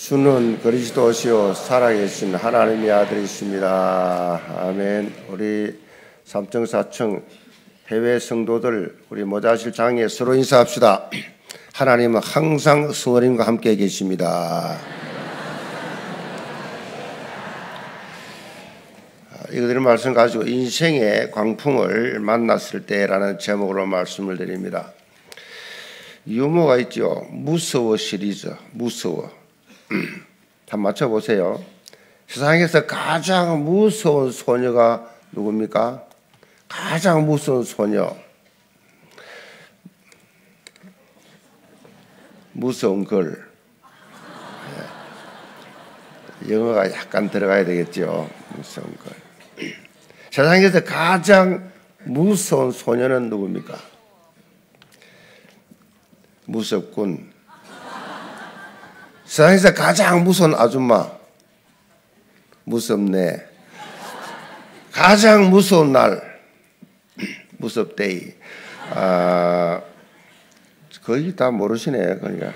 주는 그리스도시요 살아계신 하나님의 아들이십니다. 아멘. 우리 3층 4층 해외 성도들 우리 모자실 장에 서로 인사합시다. 하나님은 항상 성도님과 함께 계십니다. 이것들의 말씀 가지고 인생의 광풍을 만났을 때라는 제목으로 말씀을 드립니다. 유머가 있죠. 무서워 시리즈. 무서워. 한번 맞춰보세요. 세상에서 가장 무서운 소녀가 누굽니까? 가장 무서운 소녀. 무서운 걸. 영어가 약간 들어가야 되겠죠. 무서운 걸. 세상에서 가장 무서운 소녀는 누굽니까? 무섭군. 세상에서 가장 무서운 아줌마. 무섭네. 가장 무서운 날. 무섭데이. 거의 다 모르시네. 그러니까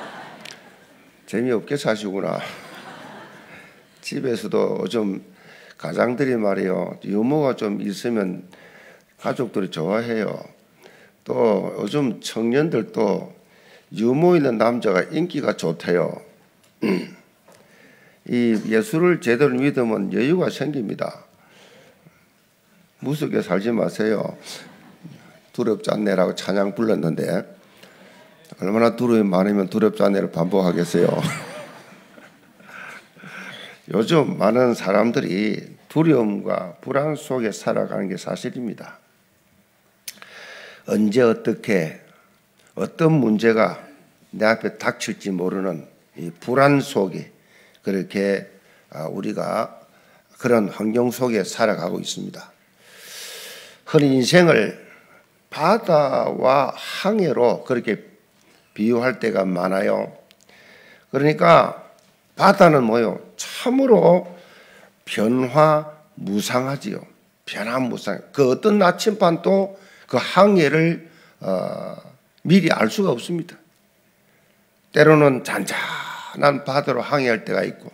재미없게 사시구나. 집에서도 좀 가장들이 말이요, 유머가 좀 있으면 가족들이 좋아해요. 또 요즘 청년들도 유머 있는 남자가 인기가 좋대요. 이 예수를 제대로 믿으면 여유가 생깁니다. 무섭게 살지 마세요. 두렵지 않네라고 찬양 불렀는데 얼마나 두려움이 많으면 두렵지 않네를 반복하겠어요. 요즘 많은 사람들이 두려움과 불안 속에 살아가는 게 사실입니다. 언제 어떻게 어떤 문제가 내 앞에 닥칠지 모르는 이 불안 속에 그렇게 우리가 그런 환경 속에 살아가고 있습니다. 흔히 인생을 바다와 항해로 그렇게 비유할 때가 많아요. 그러니까 바다는 뭐요? 참으로 변화무상하지요. 변화무상. 그 어떤 나침반도 그 항해를 미리 알 수가 없습니다. 때로는 잔잔한 바다로 항해할 때가 있고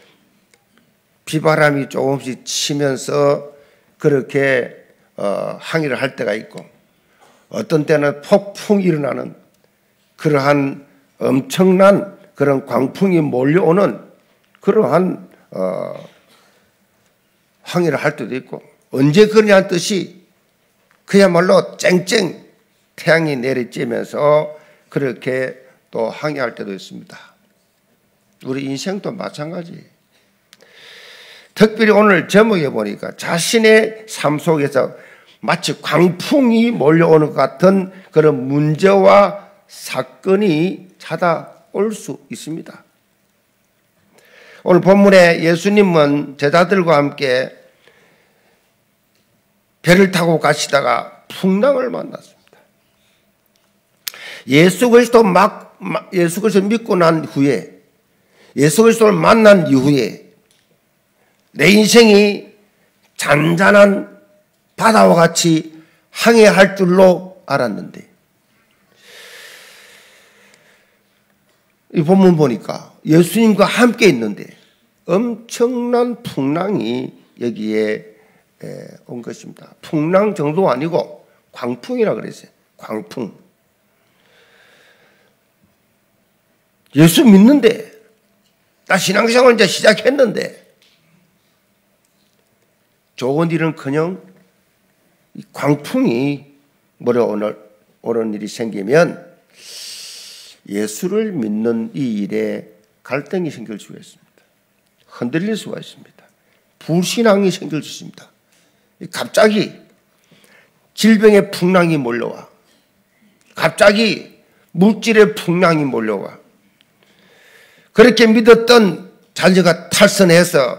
비바람이 조금씩 치면서 그렇게 항해를 할 때가 있고 어떤 때는 폭풍이 일어나는 그러한 엄청난 그런 광풍이 몰려오는 그러한 항해를 할 때도 있고 언제 그러냐는 뜻이 그야말로 쨍쨍 태양이 내리쬐면서 그렇게 또 항해할 때도 있습니다. 우리 인생도 마찬가지. 특별히 오늘 제목에 보니까 자신의 삶 속에서 마치 광풍이 몰려오는 것 같은 그런 문제와 사건이 찾아올 수 있습니다. 오늘 본문에 예수님은 제자들과 함께 배를 타고 가시다가 풍랑을 만났습니다. 예수 그리스도를 믿고 난 후에 예수 그리스도를 만난 이후에 내 인생이 잔잔한 바다와 같이 항해할 줄로 알았는데 이 본문 보니까 예수님과 함께 있는데 엄청난 풍랑이 여기에 온 것입니다. 풍랑 정도가 아니고 광풍이라 그랬어요. 광풍. 예수 믿는데 나 신앙생활 이제 시작했는데 좋은 일은커녕 광풍이 몰아오는 일이 생기면 예수를 믿는 이 일에 갈등이 생길 수가 있습니다. 흔들릴 수가 있습니다. 불신앙이 생길 수 있습니다. 갑자기 질병의 풍랑이 몰려와 갑자기 물질의 풍랑이 몰려와 그렇게 믿었던 자녀가 탈선해서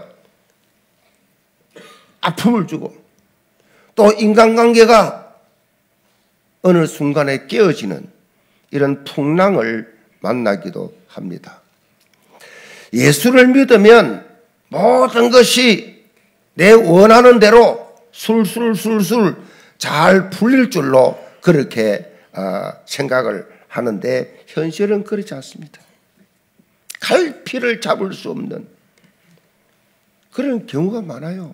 아픔을 주고 또 인간관계가 어느 순간에 깨어지는 이런 풍랑을 만나기도 합니다. 예수를 믿으면 모든 것이 내 원하는 대로 술술 잘 풀릴 줄로 그렇게 생각을 하는데 현실은 그렇지 않습니다. 갈피를 잡을 수 없는 그런 경우가 많아요.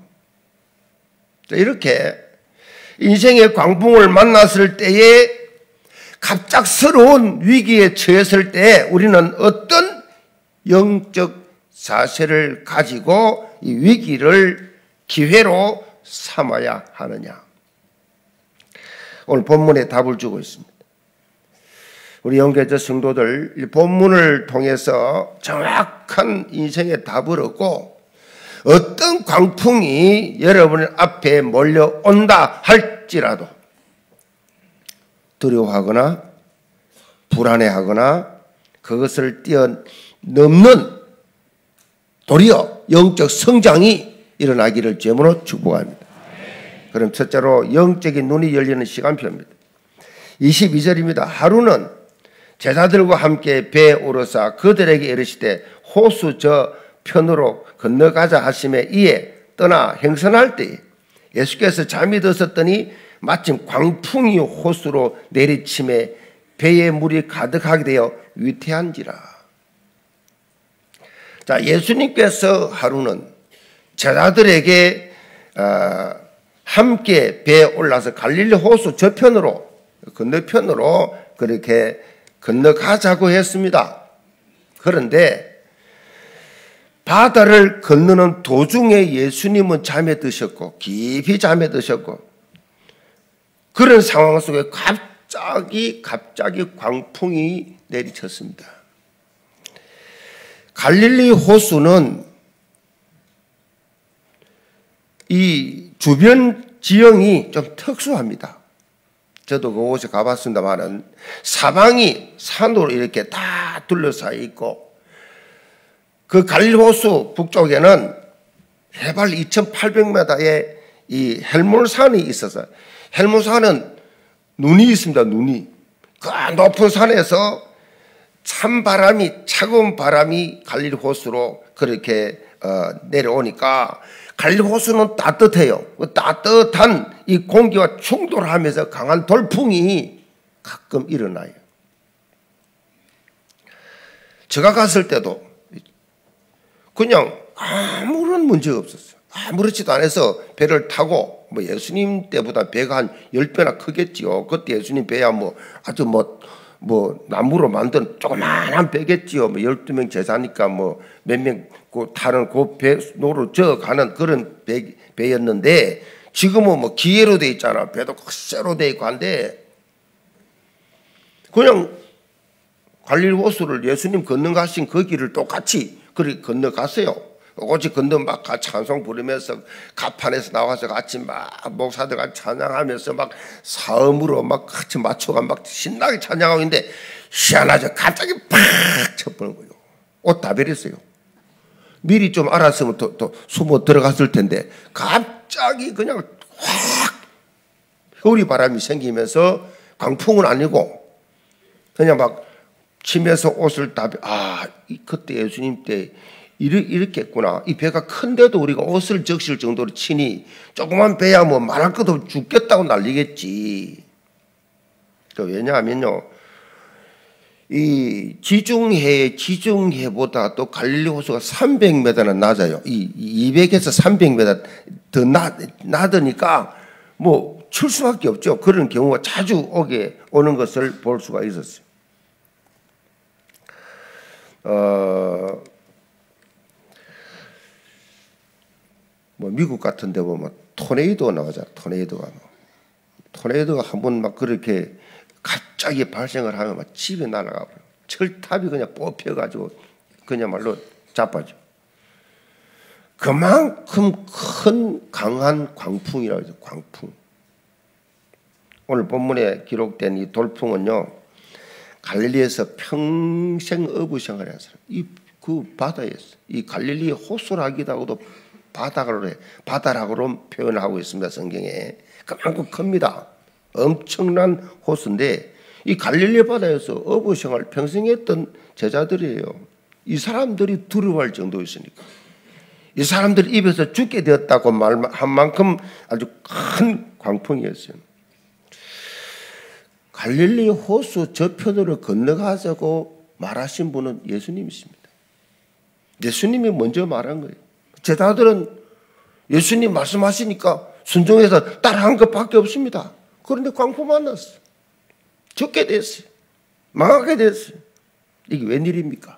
이렇게 인생의 광풍을 만났을 때에 갑작스러운 위기에 처했을 때 우리는 어떤 영적 자세를 가지고 이 위기를 기회로 삼아야 하느냐. 오늘 본문에 답을 주고 있습니다. 우리 영계자 성도들 이 본문을 통해서 정확한 인생의 답을 얻고 어떤 광풍이 여러분 앞에 몰려온다 할지라도 두려워하거나 불안해하거나 그것을 뛰어넘는 도리어 영적 성장이 일어나기를 주님으로 축복합니다. 그럼 첫째로 영적인 눈이 열리는 시간표입니다. 22절입니다. 하루는 제자들과 함께 배에 오르사 그들에게 이르시되 호수 저 편으로 건너가자 하심에 이에 떠나 행선할 때에 예수께서 잠이 드셨더니 마침 광풍이 호수로 내리침에 배에 물이 가득하게 되어 위태한지라. 자, 예수님께서 하루는 제자들에게 함께 배에 올라서 갈릴리 호수 저편으로 건너편으로 그렇게 건너가자고 했습니다. 그런데 바다를 건너는 도중에 예수님은 잠에 드셨고 깊이 잠에 드셨고 그런 상황 속에 갑자기 광풍이 내리쳤습니다. 갈릴리 호수는 이 주변 지형이 좀 특수합니다. 저도 그곳에 가봤습니다만은 사방이 산으로 이렇게 다 둘러싸여 있고 그 갈릴리 호수 북쪽에는 해발 2,800m의 이 헬몬산이 있어서 헬몬산은 눈이 있습니다. 눈이 그 높은 산에서 찬바람이 차가운 바람이 갈릴리 호수로 그렇게 내려오니까 갈릴리 호수는 따뜻해요. 그 따뜻한 이 공기와 충돌하면서 강한 돌풍이 가끔 일어나요. 제가 갔을 때도 그냥 아무런 문제가 없었어요. 아무렇지도 않아서 배를 타고 뭐 예수님 때보다 배가 한 10배나 크겠지요. 그때 예수님 배야 뭐 아주 뭐 나무로 만든 조그만한 배겠지요. 뭐 12명 제자니까 뭐 몇 명 타는 그 배노로 저어가는 그런 배였는데 지금은 뭐 기계로 돼 있잖아. 배도 쇠로 돼 있고 한데 그냥 갈릴리 호수를 예수님 건너가신 그 길을 똑같이 그렇게 건너갔어요. 오직 건너 막 찬송 부르면서 가판에서 나와서 같이 막 목사들 같이 찬양하면서 막 사음으로 막 같이 맞춰가 막 신나게 찬양하고 있는데 희한하죠. 갑자기 팍 쳐버린 거예요. 옷 다 버렸어요. 미리 좀 알았으면 또 숨어 들어갔을 텐데 갑자기 그냥 확 겨울이 바람이 생기면서 광풍은 아니고 그냥 막 치면서 옷을 다 그때 예수님 때 이렇게 했구나. 이 배가 큰데도 우리가 옷을 적실 정도로 치니 조그만 배야 뭐 말할 것도 없이 죽겠다고 난리겠지. 왜냐하면요, 이 지중해보다 또 갈릴리 호수가 300m나 낮아요. 이 200에서 300m 더 낮으니까 뭐 칠 수밖에 없죠. 그런 경우가 자주 오는 것을 볼 수가 있었어요. 뭐 미국 같은 데 보면 토네이도 나오잖아. 토네이도가 한번 막 그렇게 갑자기 발생을 하면 막 집에 날아가고 철탑이 그냥 뽑혀가지고 그냥말로 자빠져. 그만큼 큰 강한 광풍이라고 해서 광풍. 오늘 본문에 기록된 이 돌풍은요, 갈릴리에서 평생 어부 생활을 한 사람. 그 바다에서 이 갈릴리 호수라기도 바다라고 표현하고 있습니다. 성경에. 그만큼 큽니다. 엄청난 호수인데 이 갈릴리 바다에서 어부 생활 평생 했던 제자들이에요. 이 사람들이 두려워할 정도였으니까. 이 사람들 입에서 죽게 되었다고 말한 만큼 아주 큰 광풍이었어요. 갈릴리 호수 저편으로 건너가자고 말하신 분은 예수님이십니다. 예수님이 먼저 말한 거예요. 제자들은 예수님 말씀하시니까 순종해서 따라한 것밖에 없습니다. 그런데 광포 만났어요. 죽게 됐어요. 망하게 됐어요. 이게 웬일입니까?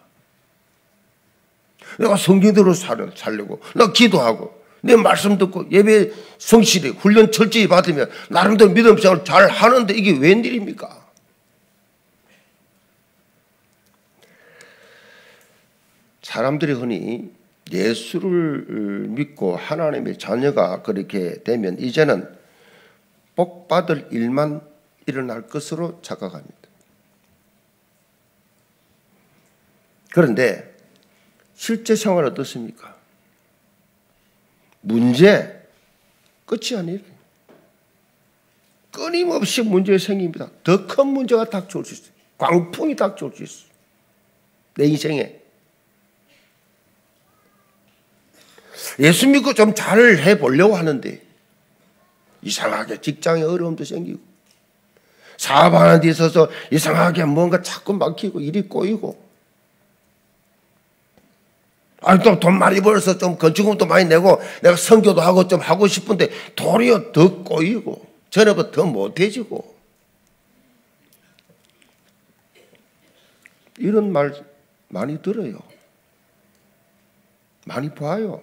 내가 성경대로 살려고, 나 기도하고, 내 말씀 듣고 예배 성실히 훈련 철저히 받으면 나름대로 믿음 생활 잘 하는데 이게 웬일입니까? 사람들이 흔히 예수를 믿고 하나님의 자녀가 그렇게 되면 이제는 복 받을 일만 일어날 것으로 착각합니다. 그런데 실제 생활은 어떻습니까? 문제 끝이 아니에요. 끊임없이 문제가 생깁니다. 더 큰 문제가 닥쳐올 수 있어요. 광풍이 닥쳐올 수 있어요. 내 인생에. 예수 믿고 좀 잘 해보려고 하는데 이상하게 직장에 어려움도 생기고 사업하는 데 있어서 이상하게 뭔가 자꾸 막히고 일이 꼬이고 또 돈 많이 벌어서 좀 건축금도 많이 내고 내가 선교도 하고 좀 하고 싶은데 도리어 더 꼬이고 전에보다 더 못해지고 이런 말 많이 들어요. 많이 봐요.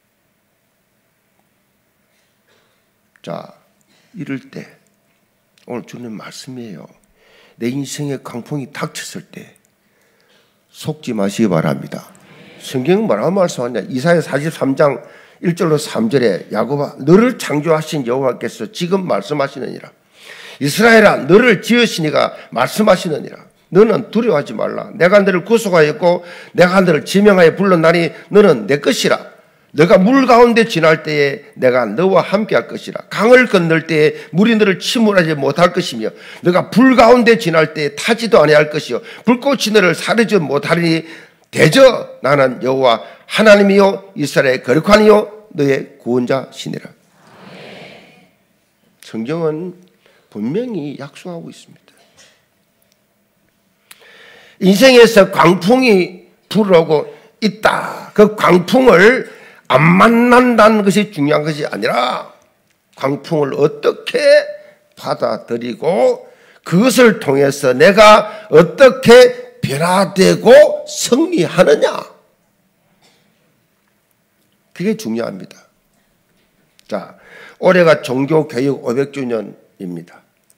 자, 이럴 때 오늘 주는 말씀이에요. 내 인생에 강풍이 닥쳤을 때 속지 마시기 바랍니다. 성경은 뭐라고 말씀하냐? 이사야 43장 1절로 3절에 야곱아 너를 창조하신 여호와께서 지금 말씀하시느니라. 이스라엘아 너를 지으시니가 말씀하시느니라. 너는 두려워하지 말라. 내가 너를 구속하였고 내가 너를 지명하여 불렀나니 너는 내 것이라. 너가 물 가운데 지날 때에 내가 너와 함께 할 것이라. 강을 건널 때에 물이 너를 침몰하지 못할 것이며 너가 불 가운데 지날 때에 타지도 아니할 것이요 불꽃이 너를 사르지 못하리니 대저 나는 여호와 하나님이요 이스라엘의 거룩한이요 너의 구원자시니라. 성경은 분명히 약속하고 있습니다. 인생에서 광풍이 불어오고 있다. 그 광풍을 안 만난다는 것이 중요한 것이 아니라 광풍을 어떻게 받아들이고 그것을 통해서 내가 어떻게 변화되고 승리하느냐. 그게 중요합니다. 자, 올해가 종교개혁 500주년입니다.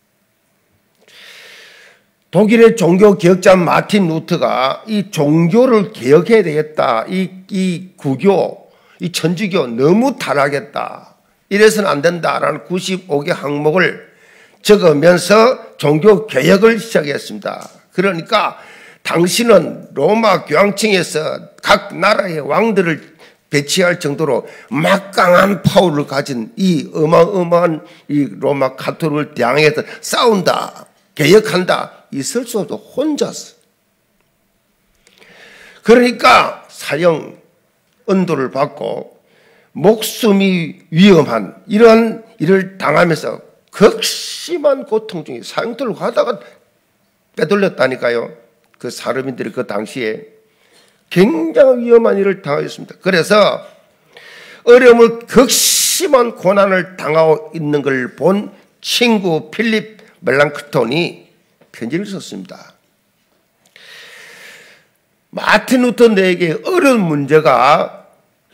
독일의 종교개혁자 마틴 루터가 이 종교를 개혁해야 되겠다. 이 구교, 이 천주교 너무 타락했다. 이래서는 안 된다라는 95개 항목을 적으면서 종교개혁을 시작했습니다. 그러니까 당신은 로마 교황청에서 각 나라의 왕들을 배치할 정도로 막강한 파워를 가진 이 어마어마한 이 로마 가톨릭을 대항해서 싸운다, 개혁한다, 있을 수 없어 혼자서. 그러니까 사형 언도를 받고 목숨이 위험한 이런 일을 당하면서 극심한 고통 중에 사형도를 가다가 빼돌렸다니까요. 그 사르민들이 그 당시에 굉장히 위험한 일을 당하였습니다. 그래서 어려움을 극심한 고난을 당하고 있는 걸 본 친구 필립 멜랑크톤이 편지를 썼습니다. 마틴 루터에게 어려운 문제가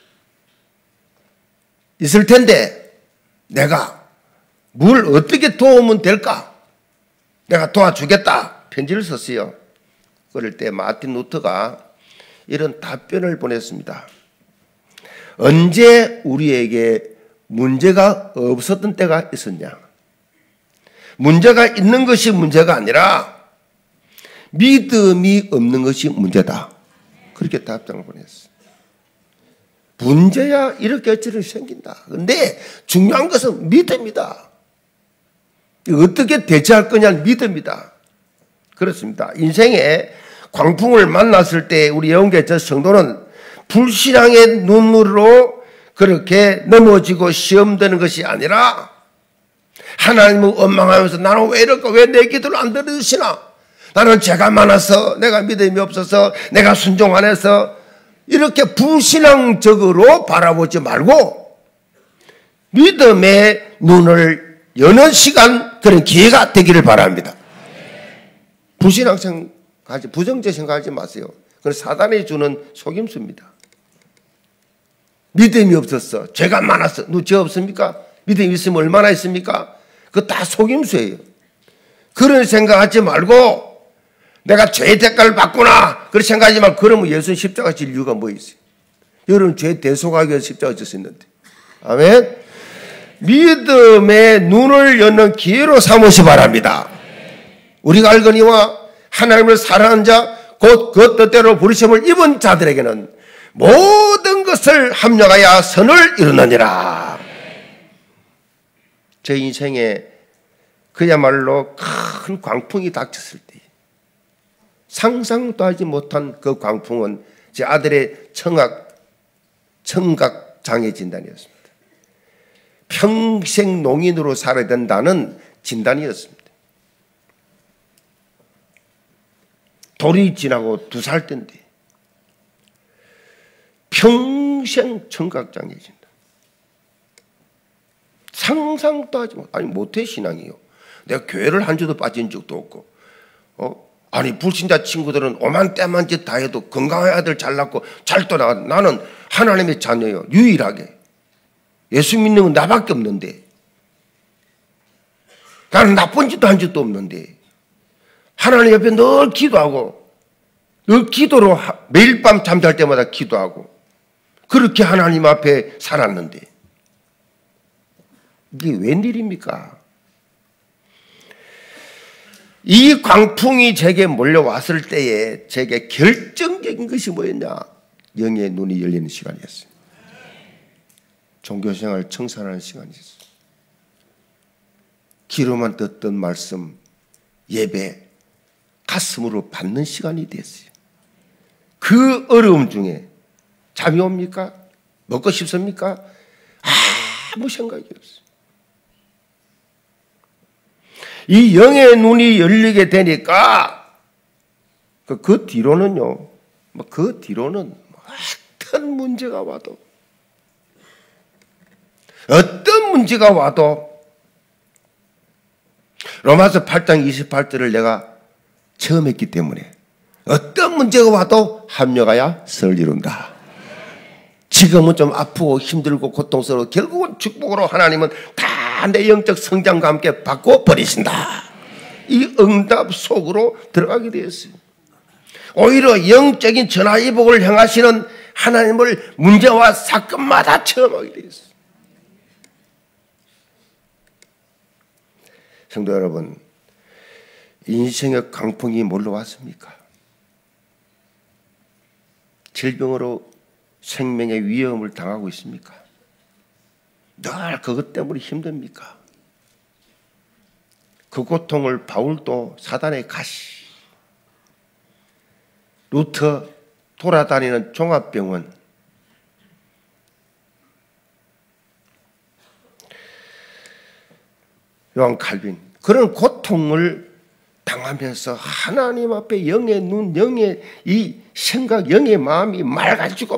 있을 텐데 내가 뭘 어떻게 도우면 될까? 내가 도와주겠다. 편지를 썼어요. 그럴 때 마틴 루터가 이런 답변을 보냈습니다. 언제 우리에게 문제가 없었던 때가 있었냐? 문제가 있는 것이 문제가 아니라 믿음이 없는 것이 문제다. 그렇게 답장을 보냈어요. 문제야 이렇게 어찌를 생긴다. 그런데 중요한 것은 믿음이다. 어떻게 대처할 거냐는 믿음이다. 그렇습니다. 인생에 광풍을 만났을 때 우리 영계적 성도는 불신앙의 눈으로 그렇게 넘어지고 시험되는 것이 아니라 하나님을 원망하면서 나는 왜 이럴까? 왜 내 기도를 안 들으시나? 나는 죄가 많아서 내가 믿음이 없어서 내가 순종 안 해서 이렇게 불신앙적으로 바라보지 말고 믿음의 눈을 여는 시간, 그런 기회가 되기를 바랍니다. 불신앙 생각하지, 부정죄 생각하지 마세요. 그건 사단이 주는 속임수입니다. 믿음이 없었어, 죄가 많았어. 너 죄 없습니까? 믿음이 있으면 얼마나 있습니까? 그거 다 속임수예요. 그런 생각하지 말고 내가 죄의 대가를 받구나 그렇게 생각하지 말고, 그러면 예수는 십자가 질 이유가 뭐 있어요? 여러분 죄 대속하기 위해서 십자가 질 수 있는데. 아멘. 믿음의 눈을 여는 기회로 삼으시 바랍니다. 우리가 알거니와 하나님을 사랑하는 자 곧 그 뜻대로 부르심을 입은 자들에게는 모든 것을 합력하여 선을 이루느니라. 제 인생에 그야말로 큰 광풍이 닥쳤을 때, 상상도 하지 못한 그 광풍은 제 아들의 청각 장애 진단이었습니다. 평생 농인으로 살아야 된다는 진단이었습니다. 돌이 지나고 2살 때인데 평생 청각 장애 진단. 상상도 하지 못, 아니 모태 신앙이요. 내가 교회를 한 주도 빠진 적도 없고, 아니 불신자 친구들은 오만 때만 짓 다 해도 건강한 아들 잘 낳고 잘 떠나가. 나는 하나님의 자녀요. 유일하게 예수 믿는 건 나밖에 없는데, 나는 나쁜 짓도 한 적도 없는데 하나님 옆에 늘 기도하고, 늘 기도로 매일 밤 잠잘 때마다 기도하고 그렇게 하나님 앞에 살았는데 이게 웬일입니까? 이 광풍이 제게 몰려왔을 때에 제게 결정적인 것이 뭐였냐? 영의 눈이 열리는 시간이었어요. 종교생활 청산하는 시간이었어요. 귀로만 듣던 말씀, 예배, 가슴으로 받는 시간이 됐어요. 그 어려움 중에 잠이 옵니까? 먹고 싶습니까? 아무 생각이 없어요. 이 영의 눈이 열리게 되니까 그 뒤로는요, 그 뒤로는 어떤 문제가 와도, 어떤 문제가 와도 로마서 8장 28절을 내가 처음 했기 때문에 어떤 문제가 와도 합력하여 선을 이룬다. 지금은 좀 아프고 힘들고 고통스러워 결국은 축복으로 하나님은 다 내 영적 성장과 함께 바꿔버리신다. 이 응답 속으로 들어가게 되었어요. 오히려 영적인 전화위복을 행하시는 하나님을 문제와 사건마다 체험하게 되었어요. 성도 여러분, 인생의 강풍이 뭘로 왔습니까? 질병으로 생명의 위험을 당하고 있습니까? 늘 그것 때문에 힘듭니까? 그 고통을 바울도 사단의 가시, 루터 돌아다니는 종합병원, 요한 칼빈, 그런 고통을 당하면서 하나님 앞에 영의 눈, 영의 이 생각, 영의 마음이 맑아지고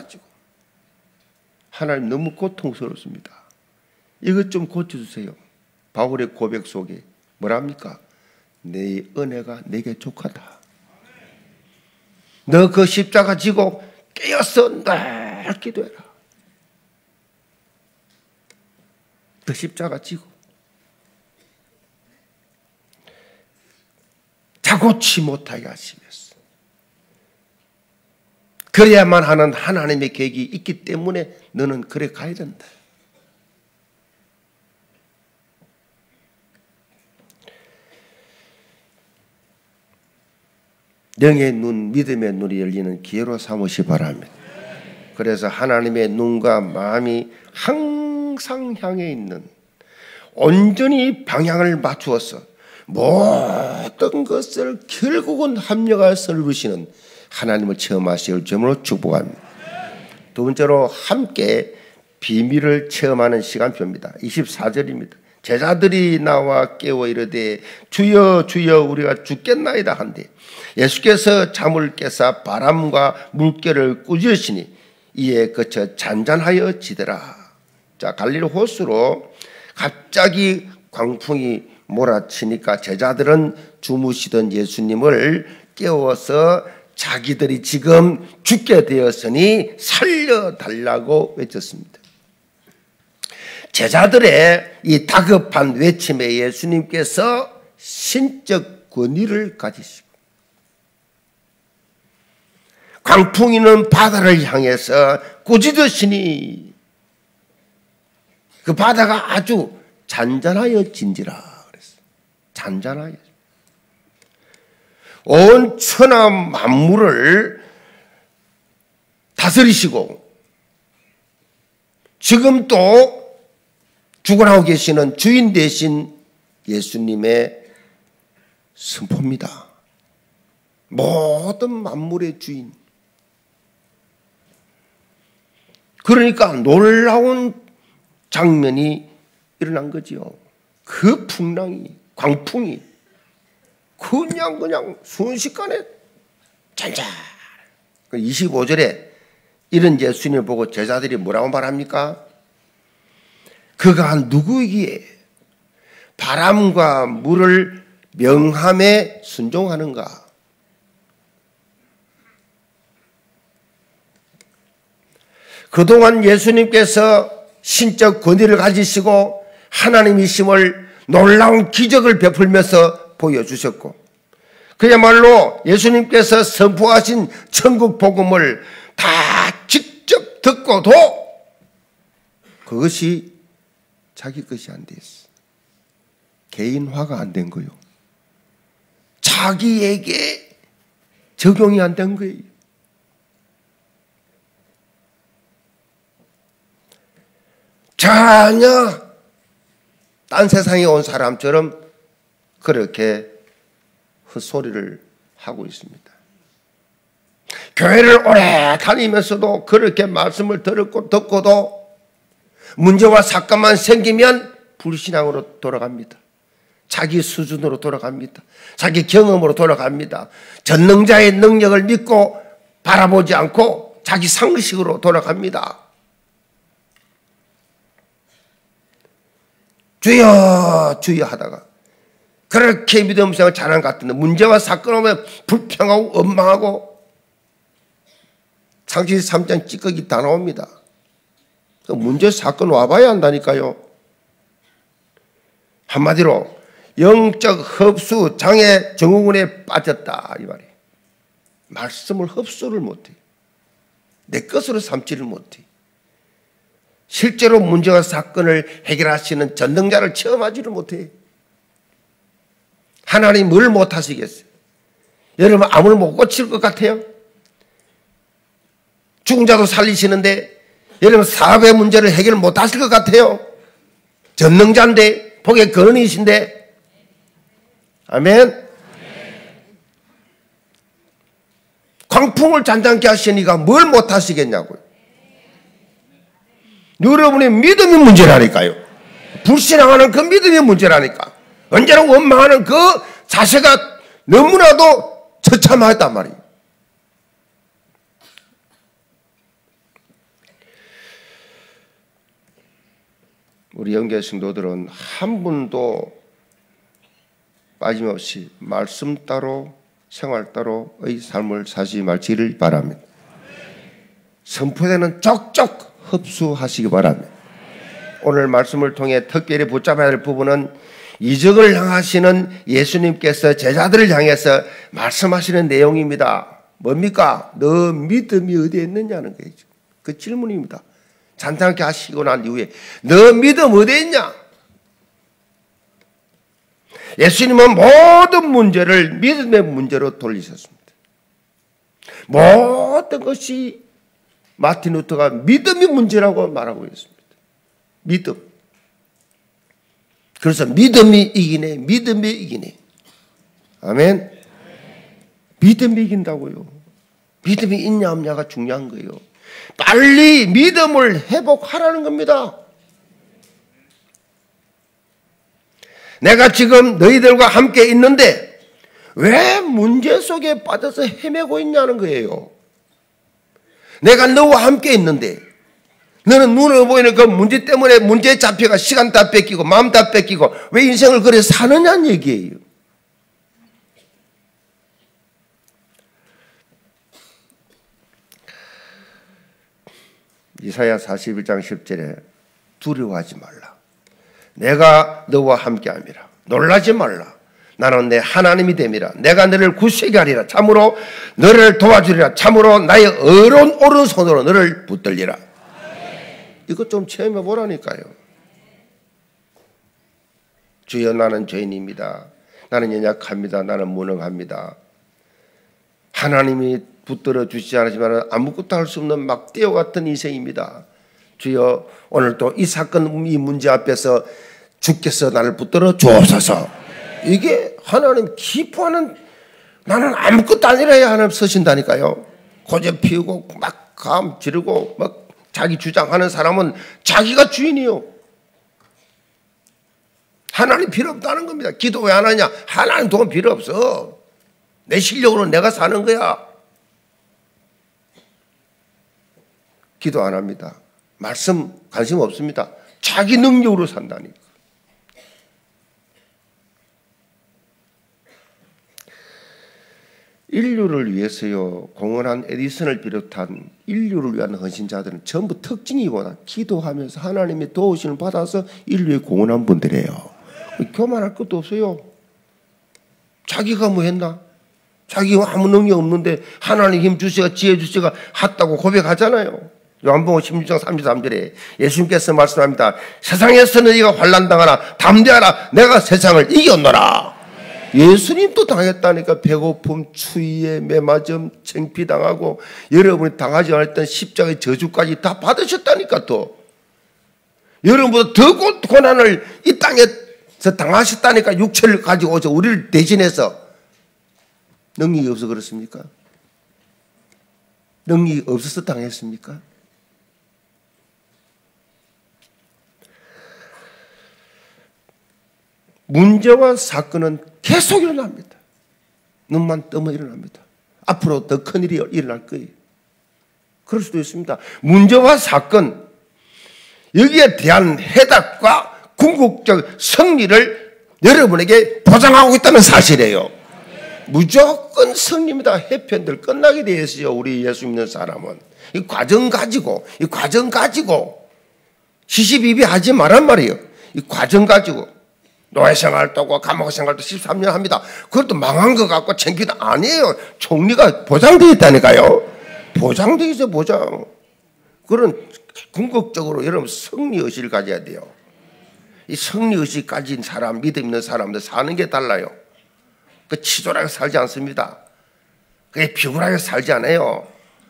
하나님 너무 고통스럽습니다. 이것 좀 고쳐주세요. 바울의 고백 속에 뭐랍니까? 내 은혜가 내게 족하다. 너 그 십자가 지고 깨어서 늘 기도해라. 그 십자가 지고 자고치 못하게 하시면서, 그래야만 하는 하나님의 계획이 있기 때문에 너는 그래 가야 된다. 영의 눈, 믿음의 눈이 열리는 기회로 삼으시 바랍니다. 그래서 하나님의 눈과 마음이 항상 향해 있는, 온전히 방향을 맞추어서 모든 것을 결국은 합력하여 이루시는 하나님을 체험하실 점으로 축복합니다. 두 번째로 함께 비밀을 체험하는 시간표입니다. 24절입니다. 제자들이 나와 깨워 이르되 주여 주여 우리가 죽겠나이다 한데 예수께서 잠을 깨사 바람과 물결을 꾸짖으시니 이에 그쳐 잔잔하여 지더라. 자, 갈릴리 호수로 갑자기 광풍이 몰아치니까 제자들은 주무시던 예수님을 깨워서 자기들이 지금 죽게 되었으니 살려달라고 외쳤습니다. 제자들의 이 다급한 외침에 예수님께서 신적 권위를 가지시고 광풍이 는 바다를 향해서 꾸짖으시니 그 바다가 아주 잔잔하여진지라 그랬어요. 잔잔하여. 온 천하 만물을 다스리시고 지금 또 죽어나오고 계시는 주인 되신 예수님의 선포입니다. 모든 만물의 주인. 그러니까 놀라운 장면이 일어난 거지요. 그 풍랑이, 광풍이 그냥 순식간에 잔잔. 25절에 이런 예수님을 보고 제자들이 뭐라고 말합니까? 그가 누구이기에 바람과 물을 명함에 순종하는가? 그동안 예수님께서 신적 권위를 가지시고 하나님이심을 놀라운 기적을 베풀면서 보여주셨고 그야말로 예수님께서 선포하신 천국 복음을 다 직접 듣고도 그것이 자기 것이 안 됐어. 개인화가 안 된 거요. 자기에게 적용이 안 된 거예요. 전혀 딴 세상에 온 사람처럼 그렇게 헛소리를 하고 있습니다. 교회를 오래 다니면서도 그렇게 말씀을 듣고도 문제와 사건만 생기면 불신앙으로 돌아갑니다. 자기 수준으로 돌아갑니다. 자기 경험으로 돌아갑니다. 전능자의 능력을 믿고 바라보지 않고 자기 상식으로 돌아갑니다. 주여 주여 하다가 그렇게 믿음 생활 잘하는 것 같은데 문제와 사건 오면 불평하고 원망하고 창세기 3장 찌꺼기 다 나옵니다. 문제 사건 와봐야 한다니까요. 한마디로 영적 흡수 장애 증후군에 빠졌다 이 말이에요. 말씀을 흡수를 못해. 내 것으로 삼지를 못해. 실제로 문제와 사건을 해결하시는 전능자를 체험하지를 못해. 하나님 뭘 못하시겠어요? 여러분 암을 못 고칠 것 같아요? 죽은 자도 살리시는데 여러분 사업의 문제를 해결 못하실 것 같아요? 전능자인데 복의 근원이신데 아멘. 광풍을 잔잔케 하시니까 뭘 못하시겠냐고요. 여러분의 믿음이 문제라니까요. 불신앙하는 그 믿음이 문제라니까. 언제나 원망하는 그 자세가 너무나도 처참하단 말이에요. 우리 영계 성도들은 한 분도 빠짐없이 말씀 따로 생활 따로의 삶을 사시지 말지를 바랍니다. 선포되는 쩍쩍 흡수하시기 바랍니다. 오늘 말씀을 통해 특별히 붙잡아야 할 부분은 이적을 향하시는 예수님께서 제자들을 향해서 말씀하시는 내용입니다. 뭡니까? 너 믿음이 어디에 있느냐는 거예요. 그 질문입니다. 잔잔하게 하시고 난 이후에 너 믿음 어디에 있냐? 예수님은 모든 문제를 믿음의 문제로 돌리셨습니다. 모든 것이 마틴 루터가 믿음이 문제라고 말하고 있습니다. 믿음. 그래서 믿음이 이기네. 믿음이 이기네. 아멘. 믿음이 이긴다고요. 믿음이 있냐 없냐가 중요한 거예요. 빨리 믿음을 회복하라는 겁니다. 내가 지금 너희들과 함께 있는데 왜 문제 속에 빠져서 헤매고 있냐는 거예요. 내가 너와 함께 있는데 너는 눈으로 보이는 그 문제 때문에 문제에 잡혀가 시간 다 뺏기고 마음 다 뺏기고 왜 인생을 그래 사느냐는 얘기예요. 이사야 41장 10절에 두려워하지 말라. 내가 너와 함께함이라. 놀라지 말라. 나는 내 하나님이 됨이라. 내가 너를 굳세게 하리라. 참으로 너를 도와주리라. 참으로 나의 의로운 오른손으로 너를 붙들리라. 이것 좀 체험해 보라니까요. 주여 나는 죄인입니다. 나는 연약합니다. 나는 무능합니다. 하나님이 붙들어 주시지 않으시면 아무것도 할 수 없는 막대와 같은 인생입니다. 주여 오늘도 이 사건 이 문제 앞에서 주께서 나를 붙들어 주옵소서. 이게 하나님 기뻐하는, 나는 아무것도 아니라야 하나님 서신다니까요. 고집 피우고 막 감 지르고 막 자기 주장하는 사람은 자기가 주인이요. 하나님 필요 없다는 겁니다. 기도 왜 안 하냐? 하나님 도움 필요 없어. 내 실력으로 내가 사는 거야. 기도 안 합니다. 말씀 관심 없습니다. 자기 능력으로 산다니까. 인류를 위해서요, 공헌한 에디슨을 비롯한 인류를 위한 헌신자들은 전부 특징이 뭐다? 기도하면서 하나님의 도우심을 받아서 인류에 공헌한 분들이에요. 교만할 것도 없어요. 자기가 뭐 했나? 자기가 아무 능력 없는데 하나님 힘 주시가 지혜 주시가 했다고 고백하잖아요. 요한복음 16장 33절에 예수님께서 말씀합니다. 세상에서 너희가 환난당하나 담대하라. 내가 세상을 이겼노라. 예수님도 당했다니까. 배고픔, 추위에 매맞음, 창피당하고 여러분이 당하지 않았던 십자가의 저주까지 다 받으셨다니까. 또 여러분보다 더 고난을 이 땅에서 당하셨다니까. 육체를 가지고 오셔 우리를 대신해서. 능력이 없어서 그렇습니까? 능력이 없어서 당했습니까? 문제와 사건은 계속 일어납니다. 눈만 뜨면 일어납니다. 앞으로 더 큰 일이 일어날 거예요. 그럴 수도 있습니다. 문제와 사건, 여기에 대한 해답과 궁극적 승리를 여러분에게 보장하고 있다는 사실이에요. 무조건 승리입니다. 해편들 끝나게 되어 있어요. 우리 예수 믿는 사람은. 이 과정 가지고 시시비비하지 말란 말이에요. 이 과정 가지고. 노예생활도 하고 감옥생활도 13년 합니다. 그것도 망한 것 같고 창피도 아니에요. 총리가 보장되어 있다니까요. 보장되어 있어요. 보장. 그런 궁극적으로 여러분 승리의식을 가져야 돼요. 이 승리의식 가진 사람, 믿음 있는 사람들 사는 게 달라요. 그 치졸하게 살지 않습니다. 그게 비굴하게 살지 않아요.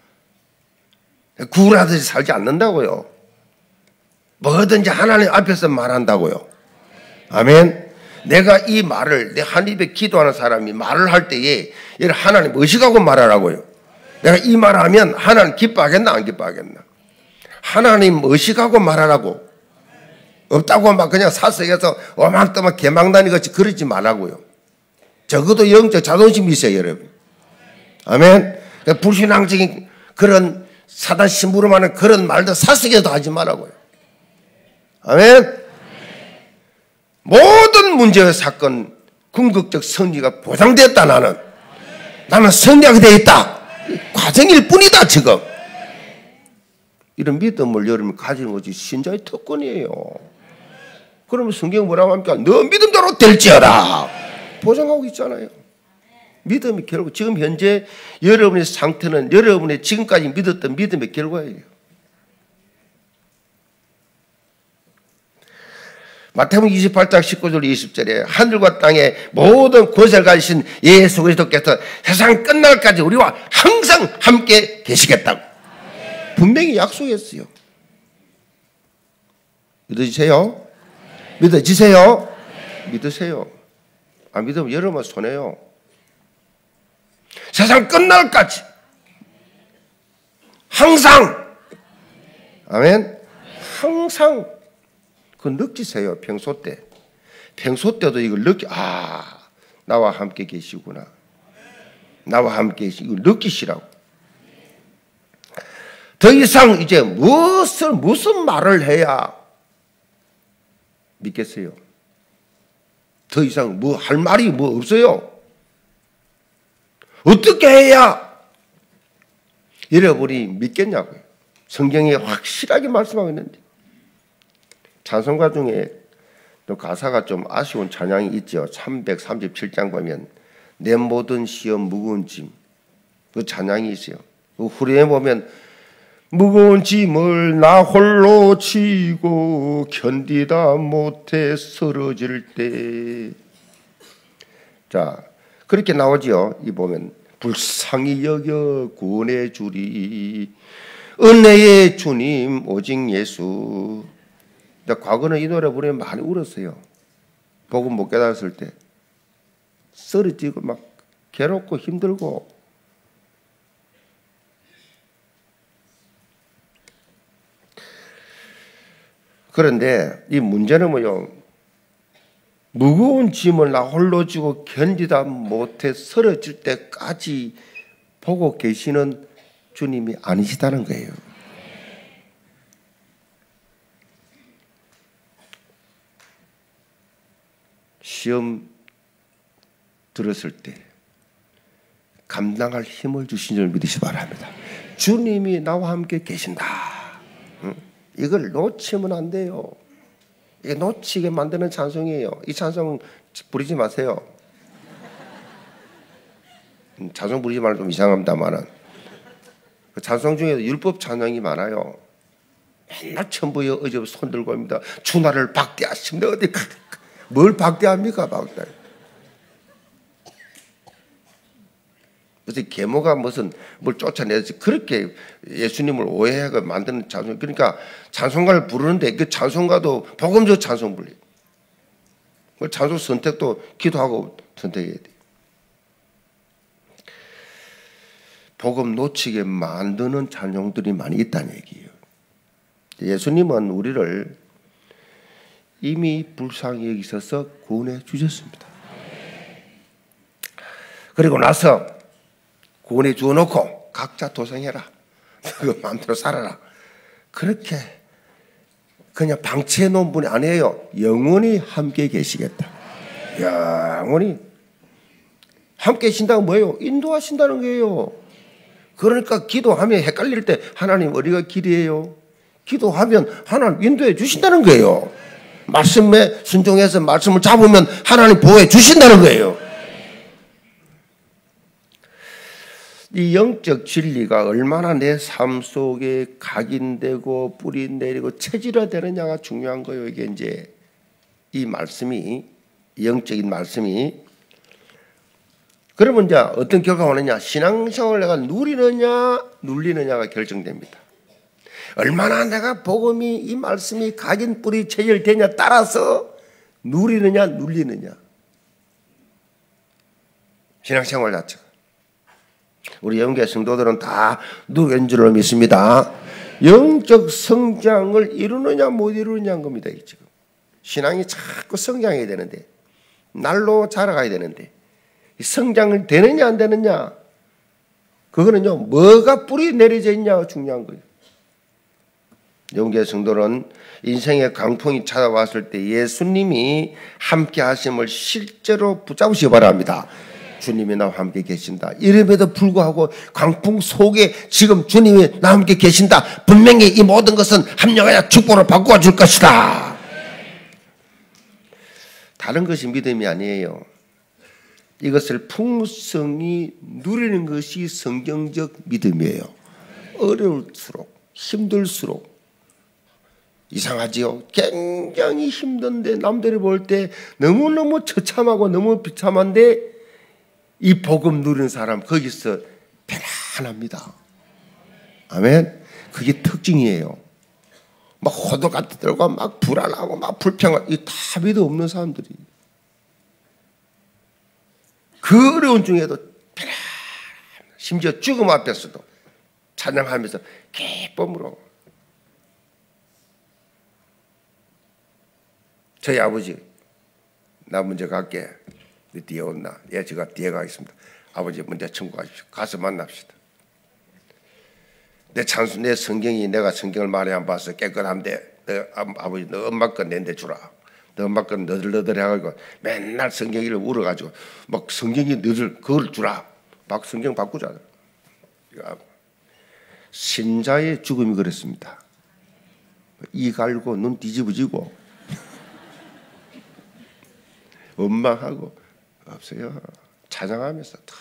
구라듯이 살지 않는다고요. 뭐든지 하나님 앞에서 말한다고요. 아멘. 내가 이 말을 내 한 입에 기도하는 사람이 말을 할 때에 하나님 의식하고 말하라고요. 내가 이 말을 하면 하나님 기뻐하겠나 안 기뻐하겠나. 하나님 의식하고 말하라고. 없다고 막 그냥 사석에서 어망떠망 개망다니같이 그러지 말라고요. 적어도 영적 자존심이 있어요, 여러분. 아멘. 불신앙적인 그런 사단 심부름하는 그런 말도 사석에도 하지 말라고요. 아멘. 모든 문제의 사건 궁극적 승리가 보장됐다. 나는 승리하게 되어 있다. 과정일 뿐이다. 지금 이런 믿음을 여러분 가지는 것이 신자의 특권이에요. 그러면 성경 뭐라고 합니까? 너 믿음대로 될지어다. 보장하고 있잖아요. 믿음이 결국 지금 현재 여러분의 상태는 여러분의 지금까지 믿었던 믿음의 결과예요. 마태복음 28장 19절 20절에 하늘과 땅의 모든 권세를 가지신 예수 그리스도께서 세상 끝날까지 우리와 항상 함께 계시겠다고 분명히 약속했어요. 믿어지세요? 믿어지세요? 믿으세요. 안 믿으면 여러분 손해요. 세상 끝날까지 항상. 아멘. 항상 그 느끼세요. 평소 때 평소 때도 이걸 나와 함께 계시구나. 나와 함께 이걸 느끼시라고. 더 이상 이제 무슨 말을 해야 믿겠어요? 더 이상 할 말이 없어요. 어떻게 해야 여러분이 믿겠냐고요. 성경에 확실하게 말씀하고 있는데. 찬송가 중에 또 가사가 좀 아쉬운 찬양이 있죠. 337장 보면 내 모든 시험 무거운 짐, 그 찬양이 있어요. 그 후렴에 보면 무거운 짐을 나 홀로 지고 견디다 못해 쓰러질 때. 자, 그렇게 나오지요. 이 보면 불쌍히 여겨 구원해 주리 은혜의 주님 오직 예수. 과거는 이 노래 부르면 많이 울었어요. 복음 못 깨달았을 때 쓰러지고 막 괴롭고 힘들고. 그런데 이 문제는 뭐요? 무거운 짐을 나 홀로 지고 견디다 못해 쓰러질 때까지 보고 계시는 주님이 아니시다는 거예요. 시험 들었을 때 감당할 힘을 주신 줄 믿으시기 바랍니다. 주님이 나와 함께 계신다. 이걸 놓치면 안 돼요. 이게 놓치게 만드는 찬송이에요. 이 찬송 부르지 마세요. 찬송 부르지 말면 좀 이상합니다만은 그 찬송 중에도 율법 찬양이 많아요. 맨날 천부여 어제 손 들고 합니다. 주나를 박대하십니다. 어디 뭘 박대합니까? 박대. 무슨 계모가 뭘 쫓아내서 그렇게 예수님을 오해하게 만드는 찬송. 그러니까 찬송가를 부르는데 그 찬송가도 복음적 찬송 불리. 그 찬송 선택도 기도하고 선택해야 돼. 복음 놓치게 만드는 찬송들이 많이 있다는 얘기예요. 예수님은 우리를 이미 불쌍히 여기셔서 구원해 주셨습니다. 그리고 나서 구원해 주어놓고 각자 도생해라. 그 마음대로 살아라. 그렇게 그냥 방치해 놓은 분이 아니에요. 영원히 함께 계시겠다. 영원히 함께 계신다고 뭐예요? 인도하신다는 거예요. 그러니까 기도하면 헷갈릴 때 하나님 어디가 길이에요? 기도하면 하나님 인도해 주신다는 거예요. 말씀에 순종해서 말씀을 잡으면 하나님 보호해 주신다는 거예요. 이 영적 진리가 얼마나 내 삶 속에 각인되고 뿌리 내리고 체질화되느냐가 중요한 거예요. 이게 이제 이 말씀이 영적인 말씀이. 그러면 이제 어떤 결과가 오느냐? 신앙생활을 내가 누리느냐 눌리느냐가 결정됩니다. 얼마나 내가 복음이 이 말씀이 각인 뿌리 체질되냐 따라서 누리느냐 눌리느냐. 신앙생활 자체가. 우리 영계 성도들은 다 누구인 줄 믿습니다. 영적 성장을 이루느냐 못 이루느냐인 겁니다. 지금 신앙이 자꾸 성장해야 되는데 날로 자라가야 되는데 성장을 되느냐 안 되느냐 그거는요 뭐가 뿌리 내려져 있냐가 중요한 거예요. 영계 성도는 인생의 강풍이 찾아왔을 때 예수님이 함께 하심을 실제로 붙잡으시기 바랍니다. 주님이 나와 함께 계신다. 이름에도 불구하고 강풍 속에 지금 주님이 나와 함께 계신다. 분명히 이 모든 것은 합력하여 축복으로 바꾸어 줄 것이다. 다른 것이 믿음이 아니에요. 이것을 풍성히 누리는 것이 성경적 믿음이에요. 어려울수록 힘들수록 이상하지요. 굉장히 힘든데 남들이 볼 때 너무너무 처참하고 너무 비참한데 이 복음 누리는 사람 거기서 편안합니다. 아멘. 그게 특징이에요. 막 호들갑 떨고 막 불안하고 막 불평하고 이 다 믿음 없는 사람들이 그 어려운 중에도 편안. 심지어 죽음 앞에서도 찬양하면서 기쁨으로. 저희 아버지 나 먼저 갈게. 뒤에 온나? 예, 제가 뒤에 가겠습니다. 아버지 먼저 청구하십시오. 가서 만납시다. 내 성경이 내가 성경을 많이 안 봐서 깨끗한데 아버지 너 엄마 거 낸데 주라. 너 엄마 거 너덜너덜 해가지고 맨날 성경을 울어가지고 막 성경이 너덜 그걸 주라. 막 성경 바꾸자. 신자의 죽음이 그랬습니다. 이 갈고 눈 뒤집어지고 원망하고 없어요. 찬양하면서 다.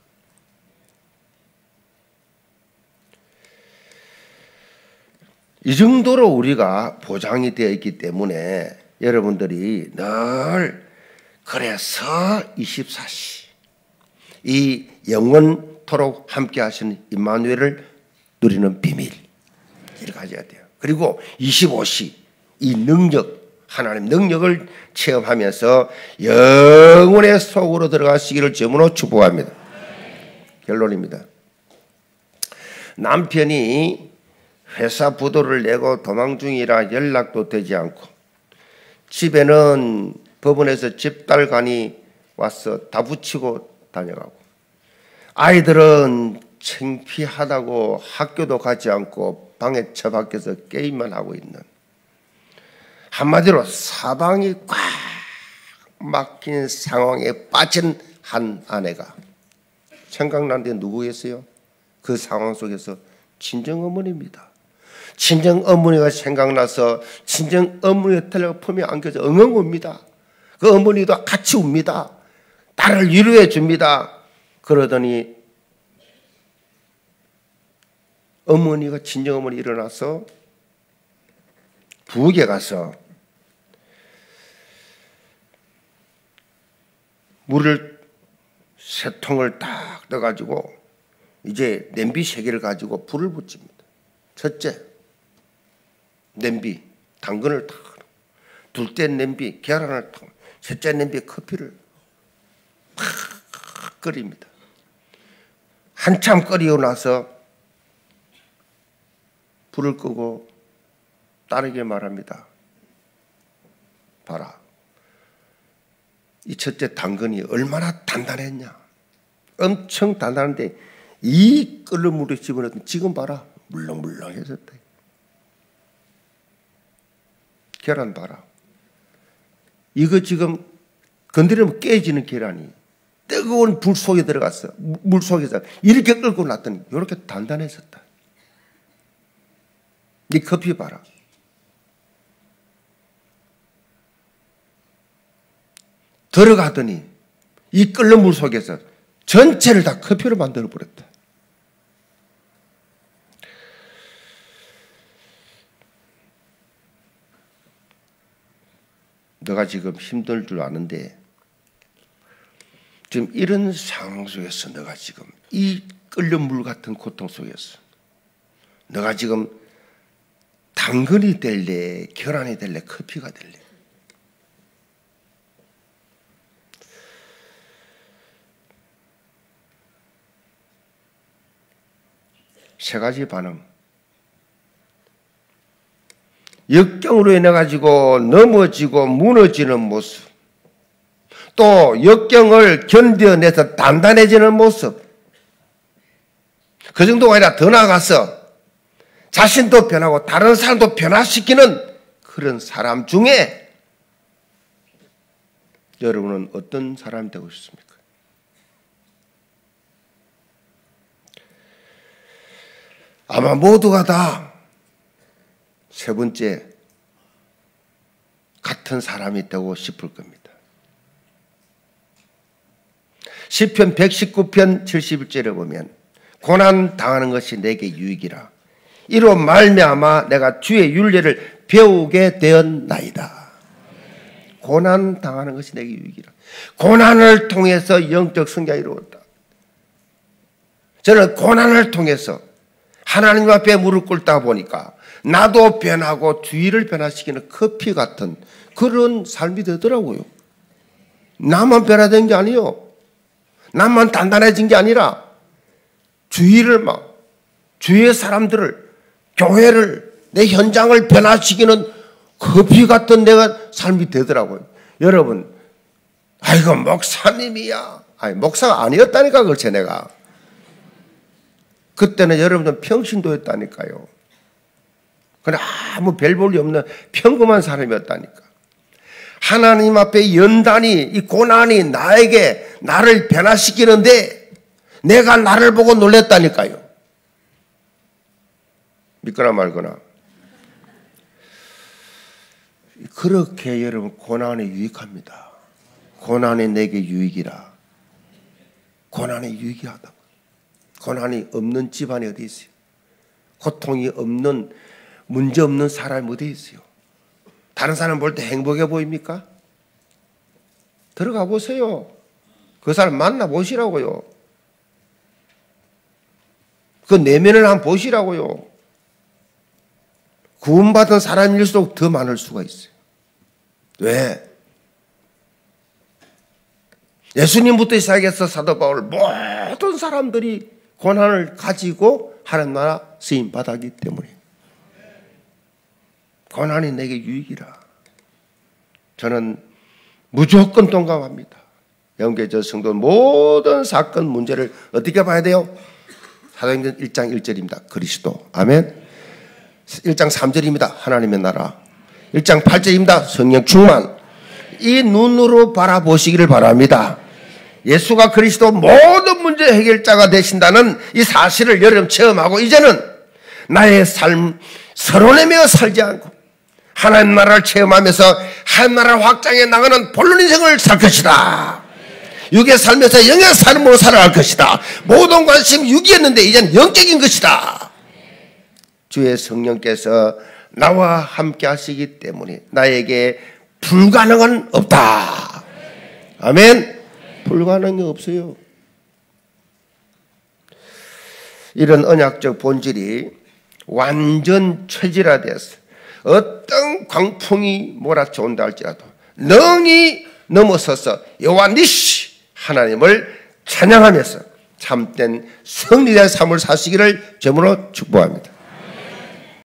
이 정도로 우리가 보장이 되어 있기 때문에 여러분들이 늘 그래서 24시 이 영원토록 함께 하시는 임마누엘을 누리는 비밀 이를 가져야 돼요. 그리고 25시 이 능력 하나님 능력을 체험하면서 영원의 속으로 들어가시기를 주문으로 축복합니다. 결론입니다. 남편이 회사 부도를 내고 도망 중이라 연락도 되지 않고 집에는 법원에서 집달관이 와서 다 붙이고 다녀가고 아이들은 창피하다고 학교도 가지 않고 방에 처박혀서 게임만 하고 있는 한마디로 사방이 꽉 막힌 상황에 빠진 한 아내가 생각난 데 누구겠어요? 그 상황 속에서 친정어머니입니다. 친정어머니가 생각나서 친정어머니 텔레폰이 안겨서 엉엉 웁니다. 그 어머니도 같이 웁니다. 딸을 위로해 줍니다. 그러더니 어머니가 친정어머니 일어나서 부엌에 가서 물을 3통을 딱 넣어가지고 이제 냄비 3개를 가지고 불을 붙입니다. 첫째 냄비 당근을 탁, 둘째 냄비 계란을 탁, 셋째 냄비에 커피를 탁 끓입니다. 한참 끓이고 나서 불을 끄고 딸에게 말합니다. 봐라. 이 첫째 당근이 얼마나 단단했냐. 엄청 단단한데 이 끓는 물에 집어넣으면 지금 봐라. 물렁물렁해졌다. 계란 봐라. 이거 지금 건드리면 깨지는 계란이 뜨거운 불 속에 들어갔어. 물 속에서 이렇게 끓고 놨더니 이렇게 단단해졌다. 이 커피 봐라. 들어가더니 이 끓는 물 속에서 전체를 다 커피로 만들어 버렸다. 너가 지금 힘들 줄 아는데 지금 이런 상황 속에서 너가 지금 이 끓는 물 같은 고통 속에서 너가 지금 당근이 될래 계란이 될래 커피가 될래 세 가지 반응. 역경으로 인해 가지고 넘어지고 무너지는 모습. 또 역경을 견뎌내서 단단해지는 모습. 그 정도가 아니라 더 나아가서 자신도 변하고 다른 사람도 변화시키는 그런 사람 중에 여러분은 어떤 사람이 되고 싶습니까? 아마 모두가 다 세 번째 같은 사람이 되고 싶을 겁니다. 시편 119편 71절에 보면 고난 당하는 것이 내게 유익이라 이로 말미암아 내가 주의 율례를 배우게 되었나이다. 고난 당하는 것이 내게 유익이라. 고난을 통해서 영적 성장이 이루어졌다. 저는 고난을 통해서 하나님 앞에 무릎 꿇다 보니까 나도 변하고 주위를 변화시키는 커피 같은 그런 삶이 되더라고요. 나만 변화된 게 아니요. 나만 단단해진 게 아니라 주위를 막 주위의 사람들을 교회를 내 현장을 변화시키는 커피 같은 내가 삶이 되더라고요. 여러분 아이고 목사님이야. 아니 목사가 아니었다니까 그렇지 내가. 그때는 여러분들 평신도였다니까요. 그냥 아무 별 볼일 없는 평범한 사람이었다니까. 하나님 앞에 연단이 이 고난이 나를 변화시키는데 내가 나를 보고 놀랬다니까요. 믿거나 말거나. 그렇게 여러분 고난이 유익합니다. 고난이 내게 유익이라. 고난이 유익하다. 고난이 없는 집안이 어디 있어요? 고통이 없는 문제 없는 사람이 어디 있어요? 다른 사람 볼 때 행복해 보입니까? 들어가 보세요. 그 사람 만나 보시라고요. 그 내면을 한번 보시라고요. 구원받은 사람일수록 더 많을 수가 있어요. 왜? 예수님부터 시작해서 사도 바울 모든 사람들이 고난을 가지고 하나님 나라 쓰임 받았기 때문에 고난이 내게 유익이라. 저는 무조건 동감합니다. 영계적 성도 모든 사건 문제를 어떻게 봐야 돼요? 사도행전 1장 1절입니다. 그리스도. 아멘. 1장 3절입니다. 하나님의 나라. 1장 8절입니다. 성령 충만. 이 눈으로 바라보시기를 바랍니다. 예수가 그리스도 모든 문제 해결자가 되신다는 이 사실을 여러분 체험하고 이제는 나의 삶 서론에며 살지 않고 하나님 나라를 체험하면서 하나님 나라를 확장해 나가는 본론 인생을 살 것이다. 육의 삶에서 영의 삶으로 살아갈 것이다. 모든 관심 육이었는데 이제는 영적인 것이다. 주의 성령께서 나와 함께 하시기 때문에 나에게 불가능은 없다. 아멘. 불가능이 없어요. 이런 언약적 본질이 완전 체질화되어서 어떤 광풍이 몰아쳐온다 할지라도 능히 넘어서서 여호와 니시 하나님을 찬양하면서 참된 승리의 삶을 사시기를 주님으로 축복합니다.